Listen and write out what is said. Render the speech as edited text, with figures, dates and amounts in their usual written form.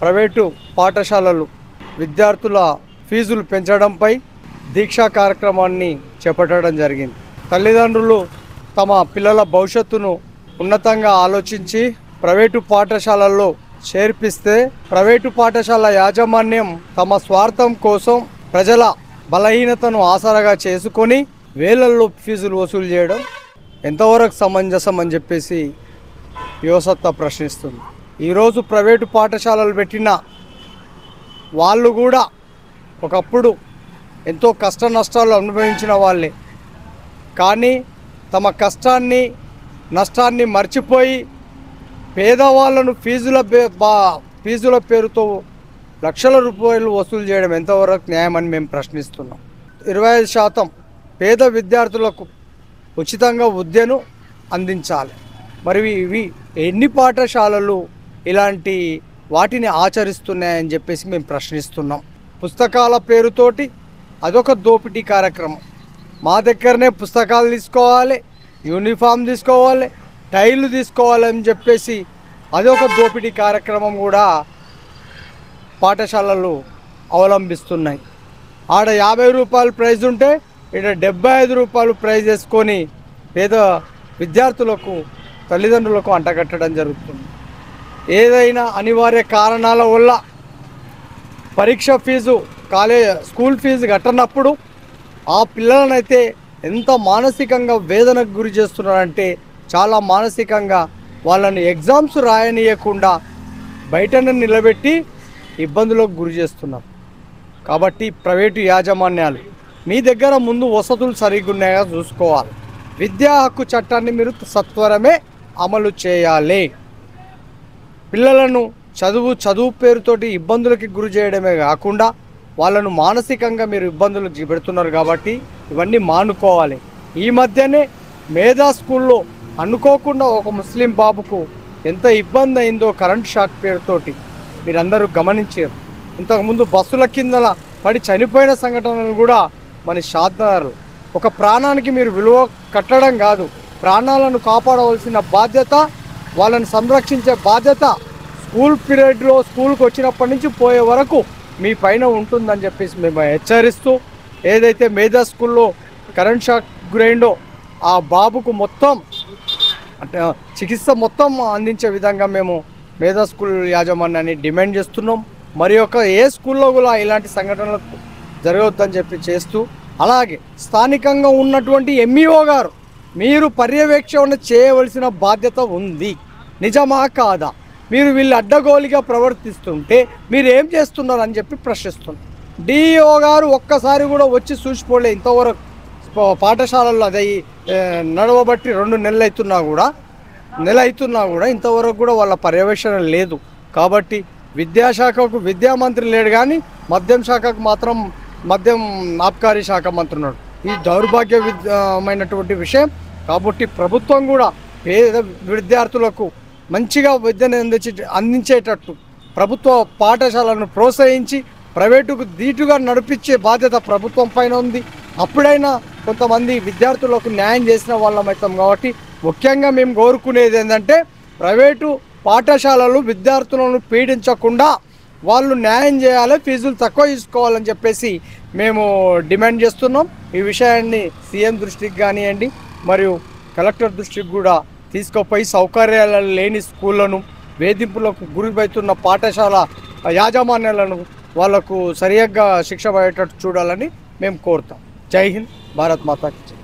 Private పాఠశాలలు విద్యార్థుల ఫీజులు పెంచడంపై దీక్షా కార్యక్రమాన్ని చేపట్టడం జరిగింది. తల్లిదండ్రులు తమ పిల్లల భవిష్యత్తును ఉన్నతంగా ఆలోచించి ప్రైవేటు పాఠశాలల్లో చేర్పిస్తే ప్రైవేటు పాఠశాల యాజమాన్యం తమ స్వార్థం కోసం ప్రజల బలహీనతను ఆసరాగా చేసుకొని వేలల్లో ఫీజులు వసూలు చేయడం ఎంతవరకు సమంజసం అని చెప్పేసి యువసత్తా ప్రశ్నిస్తుంది. ఈరోజు ప్రైవేటు పాఠశాలలు పెట్టిన వాళ్ళు కూడా ఒకప్పుడు ఎంతో కష్ట నష్టాలు అనుభవించిన వాళ్ళే. కానీ తమ కష్టాన్ని నష్టాన్ని మర్చిపోయి పేదవాళ్ళను ఫీజుల పేరుతో లక్షల రూపాయలు వసూలు చేయడం ఎంతవరకు న్యాయమని మేము ప్రశ్నిస్తున్నాం. 25% పేద విద్యార్థులకు ఉచితంగా విద్యను అందించాలి. మరి ఇవి ఎన్ని పాఠశాలలు ఇలాంటి వాటిని ఆచరిస్తున్నాయని చెప్పేసి మేము ప్రశ్నిస్తున్నాం. పుస్తకాల పేరుతోటి అదొక దోపిడీ కార్యక్రమం. మా దగ్గరనే పుస్తకాలు తీసుకోవాలి, యూనిఫామ్ తీసుకోవాలి, టైలు తీసుకోవాలని చెప్పేసి అదొక దోపిడీ కార్యక్రమం కూడా పాఠశాలలు అవలంబిస్తున్నాయి. ఆడ 50 రూపాయలు ప్రైజ్ ఉంటే ఇక్కడ 75 రూపాయలు ప్రైజ్ వేసుకొని పేద విద్యార్థులకు తల్లిదండ్రులకు అంటగట్టడం జరుగుతుంది. ఏదైనా అనివార్య కారణాల వల్ల పరీక్ష ఫీజు స్కూల్ ఫీజు కట్టనప్పుడు ఆ పిల్లలనైతే ఎంత మానసికంగా వేదనకు గురి చేస్తున్నారంటే చాలా మానసికంగా వాళ్ళని ఎగ్జామ్స్ రాయనీయకుండా బయటనే నిలబెట్టి ఇబ్బందులకు గురి చేస్తున్నారు. కాబట్టి ప్రైవేటు యాజమాన్యాలు మీ దగ్గర ముందు వసతులు సరిగ్గా ఉన్నాయా చూసుకోవాలి. విద్యా హక్కు చట్టాన్ని మీరు సత్వరమే అమలు చేయాలి. పిల్లలను చదువు పేరుతోటి ఇబ్బందులకి గురి చేయడమే కాకుండా వాళ్ళను మానసికంగా మీరు ఇబ్బందులకు పెడుతున్నారు. కాబట్టి ఇవన్నీ మానుకోవాలి. ఈ మధ్యనే మేధా స్కూల్లో అనుకోకుండా ఒక ముస్లిం బాబుకు ఎంత ఇబ్బంది అయిందో కరెంట్ షాక్ పేరుతోటి మీరందరూ గమనించారు. ఇంతకుముందు బస్సుల కింద పడి చనిపోయిన సంఘటనలు కూడా మన షాద్నగర్. ఒక ప్రాణానికి మీరు విలువ కట్టడం కాదు, ప్రాణాలను కాపాడవలసిన బాధ్యత, వాళ్ళని సంరక్షించే బాధ్యత స్కూల్ పీరియడ్లో స్కూల్కి వచ్చినప్పటి నుంచి పోయే వరకు మీ పైన ఉంటుందని చెప్పేసి మేము హెచ్చరిస్తూ, ఏదైతే మేధా స్కూల్లో కరెంట్ షాక్ గురైందో ఆ బాబుకు మొత్తం చికిత్స మొత్తం అందించే విధంగా మేము మేధా స్కూల్ యాజమాన్యాన్ని డిమాండ్ చేస్తున్నాం. మరి ఏ స్కూల్లో కూడా ఇలాంటి సంఘటనలకు జరగవద్దని చెప్పి చేస్తూ, అలాగే స్థానికంగా ఉన్నటువంటి ఎంఈఓ గారు మీరు పర్యవేక్షణ చేయవలసిన బాధ్యత ఉంది. నిజమా కాదా? మీరు వీళ్ళు అడ్డగోలుగా ప్రవర్తిస్తుంటే మీరు ఏం చేస్తున్నారని చెప్పి ప్రశ్నిస్తున్నారు. డిఈఓ గారు ఒక్కసారి కూడా వచ్చి చూసిపోలే. ఇంతవరకు పాఠశాలల్లో అదే నడవబట్టి 2 నెలలు అవుతున్నా కూడా ఇంతవరకు కూడా వాళ్ళ పర్యవేక్షణ లేదు. కాబట్టి విద్యాశాఖకు విద్యామంత్రి లేడు, కానీ మద్యం శాఖకు మాత్రం మద్యం ఆబ్కారీ శాఖ మంత్రి ఉన్నాడు. ఈ దౌర్భాగ్యమైనటువంటి విషయం. కాబట్టి ప్రభుత్వం కూడా పేద విద్యార్థులకు మంచిగా విద్యను అందించేటట్టు ప్రభుత్వ పాఠశాలను ప్రోత్సహించి ప్రైవేటుకు ధీటుగా నడిపించే బాధ్యత ప్రభుత్వం పైన ఉంది. అప్పుడైనా కొంతమంది విద్యార్థులకు న్యాయం చేసిన వాళ్ళం అవుతాం. కాబట్టి ముఖ్యంగా మేము కోరుకునేది ఏంటంటే ప్రైవేటు పాఠశాలలు విద్యార్థులను పీడించకుండా వాళ్ళు న్యాయం చేయాలి, ఫీజులు తక్కువ తీసుకోవాలని చెప్పేసి మేము డిమాండ్ చేస్తున్నాం. ఈ విషయాన్ని సీఎం దృష్టికి కానివ్వండి, మరియు కలెక్టర్ దృష్టికి కూడా తీసుకుపోయి సౌకర్యాలు లేని స్కూళ్లను, వేధింపులకు గురిపడుతున్న పాఠశాల యాజమాన్యాలను వాళ్లకు సరిగ్గా శిక్ష పడేటట్టు చూడాలని మేము కోరుతాం. జై హింద్, భారత్ మాతాకి జై.